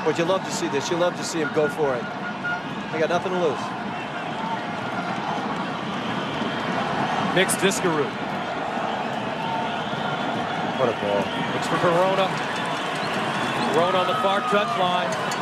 But you love to see this. You love to see him go for it. They got nothing to lose. Mixed Diskerud. What a ball. Looks for Verona. Verona on the far touchline.